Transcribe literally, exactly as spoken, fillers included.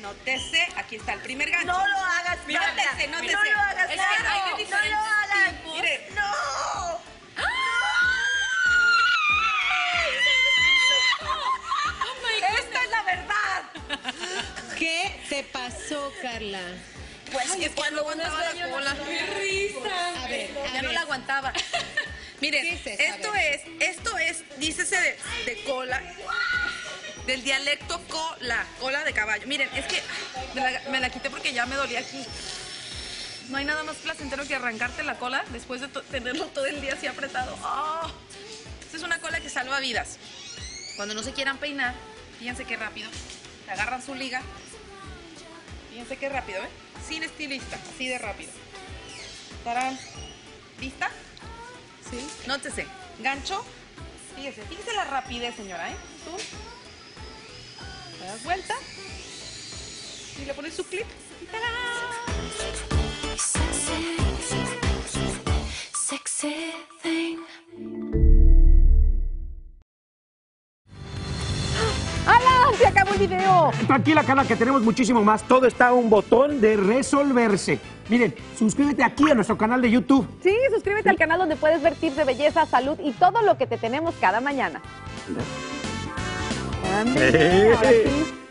nótese, aquí está el primer gancho. No lo hagas, Mira, nótese, nótese. No lo hagas, es no, que hay de no diferentes lo hagas. tipos. Mire. No. Esta es la verdad. ¿Qué te pasó, Carla? Pues Ay, es que no aguantaba la yo no cola. sabía. ¡Qué risa! A ver, a ya no ver. la aguantaba. Miren, ¿Qué es eso? A esto ver. es, esto es, dícese de, de cola, del dialecto cola, cola de caballo. Miren, es que me la, me la quité porque ya me dolía aquí. No hay nada más placentero que arrancarte la cola después de to- tenerlo todo el día así apretado. ¡Oh! Esta es una cola que salva vidas. Cuando no se quieran peinar, fíjense qué rápido. Se agarran su liga. Fíjense qué rápido, ¿eh? Sin estilista, así de rápido. ¿Tarán? ¿Lista? Sí. Nótese. Gancho. Fíjese, fíjese la rapidez, señora, ¿eh? Tú. Le das vuelta. Y le pones su clip. Y ¡tarán! Sexy thing. ¡Alan! ¡Se acabó el video! Tranquila, Carla, que tenemos muchísimo más. Todo está a un botón de resolverse. Miren, suscríbete aquí a nuestro canal de YouTube. Sí, suscríbete al canal donde puedes ver tips de belleza, salud y todo lo que te tenemos cada mañana. Ándale, ahora sí.